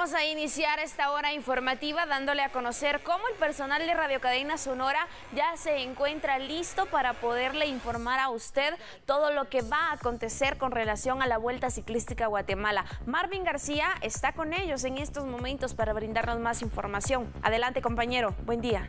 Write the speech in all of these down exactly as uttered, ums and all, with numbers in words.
Vamos a iniciar esta hora informativa dándole a conocer cómo el personal de Radio Cadena Sonora ya se encuentra listo para poderle informar a usted todo lo que va a acontecer con relación a la Vuelta Ciclística de Guatemala. Marvin García está con ellos en estos momentos para brindarnos más información. Adelante, compañero. Buen día.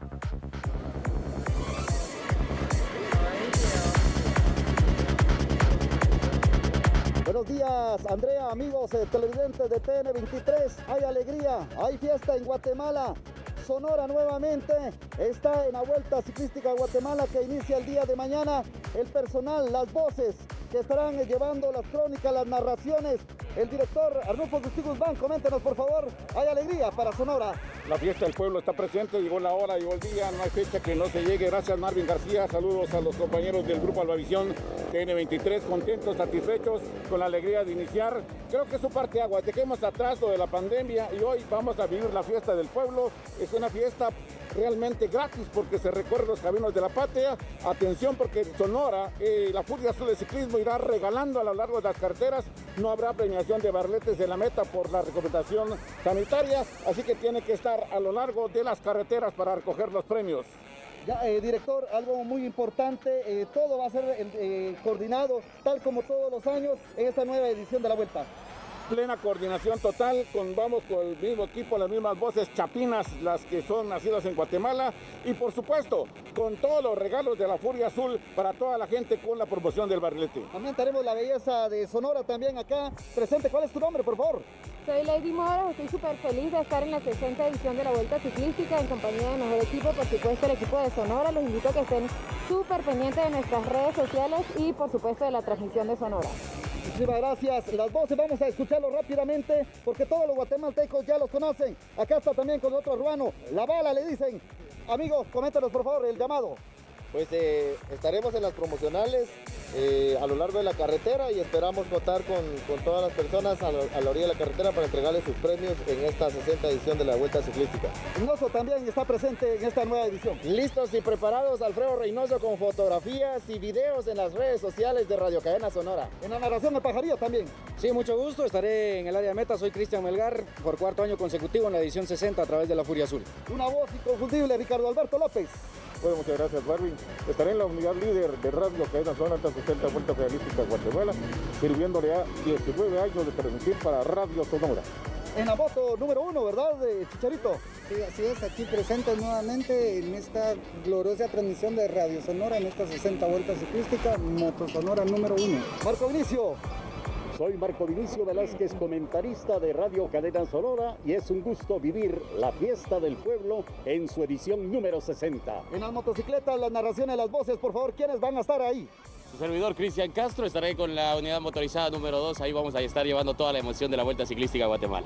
Buenos días, Andrea, amigos eh, televidentes de T N veintitrés. Hay alegría, hay fiesta en Guatemala. Sonora nuevamente está en la Vuelta Ciclística de Guatemala que inicia el día de mañana. El personal, las voces que estarán eh, llevando las crónicas, las narraciones. El director Arnulfo Agustín Guzmán, coméntenos por favor. Hay alegría para Sonora. La fiesta del pueblo está presente, llegó la hora, llegó el día, no hay fecha que no se llegue. Gracias, Marvin García, saludos a los compañeros del Grupo Albavisión T N veintitrés, contentos, satisfechos, con la alegría de iniciar. Creo que es un parteaguas, dejemos atrás lo de la pandemia y hoy vamos a vivir la fiesta del pueblo. Es una fiesta realmente gratis porque se recorren los caminos de la patria. Atención porque Sonora, eh, la Furia Azul de Ciclismo irá regalando a lo largo de las carreteras. No habrá premiación de barletes en la meta por la recomendación sanitaria, así que tiene que estar a lo largo de las carreteras para recoger los premios. Ya, eh, director, algo muy importante, eh, todo va a ser eh, coordinado tal como todos los años en esta nueva edición de la Vuelta. Plena coordinación total, con, vamos con el mismo equipo, las mismas voces chapinas, las que son nacidas en Guatemala, y por supuesto, con todos los regalos de la Furia Azul para toda la gente con la promoción del barrilete. También tenemos la belleza de Sonora también acá presente. ¿Cuál es tu nombre, por favor? Soy Lady Mora, estoy súper feliz de estar en la sesenta edición de la Vuelta Ciclística en compañía del mejor equipo, por supuesto el equipo de Sonora. Los invito a que estén súper pendientes de nuestras redes sociales y por supuesto de la transmisión de Sonora. Muchísimas gracias. Las voces vamos a escucharlo rápidamente porque todos los guatemaltecos ya los conocen. Acá está también con otro ruano. La bala le dicen. Amigos, coméntanos por favor el llamado. Pues eh, estaremos en las promocionales eh, a lo largo de la carretera y esperamos contar con, con todas las personas a la, a la orilla de la carretera para entregarles sus premios en esta sesenta edición de la Vuelta Ciclística. Reynoso también está presente en esta nueva edición. Listos y preparados, Alfredo Reynoso, con fotografías y videos en las redes sociales de Radio Cadena Sonora. En la narración del pajarillo también. Sí, mucho gusto, estaré en el área de meta, soy Cristian Melgar, por cuarto año consecutivo en la edición sesenta a través de la Furia Azul. Una voz inconfundible, Ricardo Alberto López. Bueno, muchas gracias, Marvin. Estaré en la unidad líder de Radio Cadena Sonora esta sesenta Vuelta Ciclística de Guatemala, sirviéndole a diecinueve años de transmitir para Radio Sonora. En la moto número uno, ¿verdad, Chicharito? Sí, así es, aquí presente nuevamente en esta gloriosa transmisión de Radio Sonora, en esta sesenta Vuelta Ciclística, Moto Sonora número uno. Marco Vinicio. Soy Marco Vinicio Velázquez, comentarista de Radio Cadena Sonora, y es un gusto vivir la fiesta del pueblo en su edición número sesenta. En las motocicletas, las narraciones, las voces, por favor, ¿quiénes van a estar ahí? Su servidor Cristian Castro, estaré con la unidad motorizada número dos, ahí vamos a estar llevando toda la emoción de la Vuelta Ciclística de Guatemala.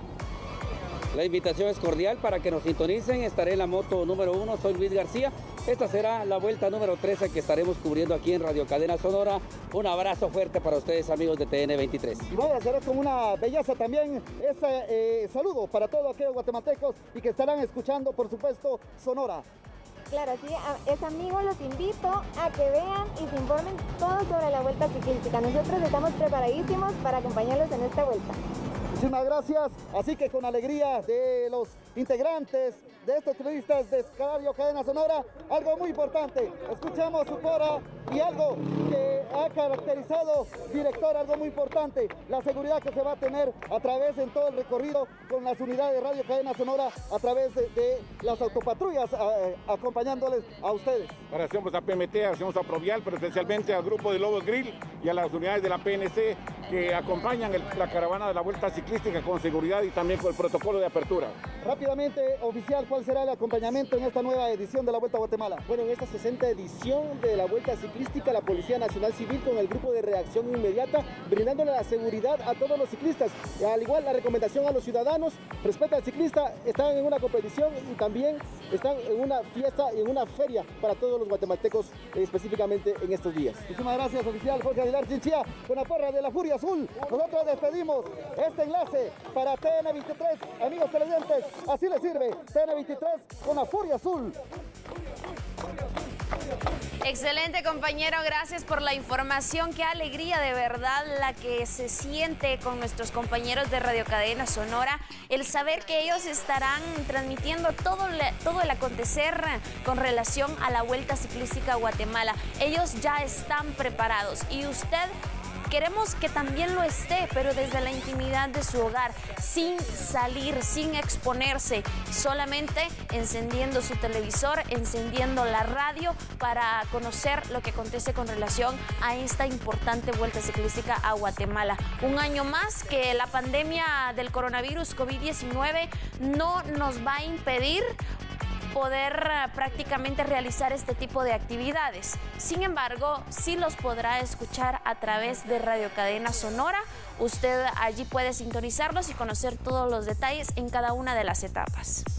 La invitación es cordial para que nos sintonicen, estaré en la moto número uno, soy Luis García. Esta será la vuelta número trece que estaremos cubriendo aquí en Radio Cadena Sonora. Un abrazo fuerte para ustedes, amigos de T N veintitrés. Y voy a hacer con una belleza también ese eh, saludo para todos aquellos guatemaltecos y que estarán escuchando, por supuesto, Sonora. Claro, sí, es amigos, los invito a que vean y se informen todo sobre la Vuelta Ciclística. Nosotros estamos preparadísimos para acompañarlos en esta vuelta. Muchísimas gracias, así que con alegría de los integrantes de estos turistas de Radio Cadena Sonora, algo muy importante, escuchamos su cora y algo que ha caracterizado, director, algo muy importante, la seguridad que se va a tener a través en todo el recorrido con las unidades de Radio Cadena Sonora, a través de, de las autopatrullas eh, acompañándoles a ustedes. Agradecemos a P M T, agradecemos a Provial, pero especialmente al grupo de Lobos Grill y a las unidades de la P N C que acompañan el, la caravana de la Vuelta Ciclística con seguridad y también con el protocolo de apertura. Rápidamente, oficial, ¿cuál será el acompañamiento en esta nueva edición de la Vuelta a Guatemala? Bueno, en esta sesenta edición de la Vuelta Ciclística, la Policía Nacional Civil con el grupo de reacción inmediata, brindándole la seguridad a todos los ciclistas. Al igual, la recomendación a los ciudadanos, respeta al ciclista, están en una competición y también están en una fiesta y en una feria para todos los guatemaltecos, eh, específicamente en estos días. Muchísimas gracias, oficial Jorge Aguilar Chinchilla, con la porra de la Furia Azul. Nosotros despedimos este enlace para T N veintitrés, amigos televidentes, así les sirve, T N veintitrés con la Furia Azul. Excelente, compañero, gracias por la información. Qué alegría de verdad la que se siente con nuestros compañeros de Radio Cadena Sonora, el saber que ellos estarán transmitiendo todo, todo el acontecer con relación a la Vuelta Ciclística a Guatemala. Ellos ya están preparados y usted queremos que también lo esté, pero desde la intimidad de su hogar, sin salir, sin exponerse, solamente encendiendo su televisor, encendiendo la radio para conocer lo que acontece con relación a esta importante Vuelta Ciclística a Guatemala. Un año más que la pandemia del coronavirus COVID diecinueve no nos va a impedir poder uh, prácticamente realizar este tipo de actividades. Sin embargo, sí los podrá escuchar a través de Radio Cadena Sonora. Usted allí puede sintonizarlos y conocer todos los detalles en cada una de las etapas.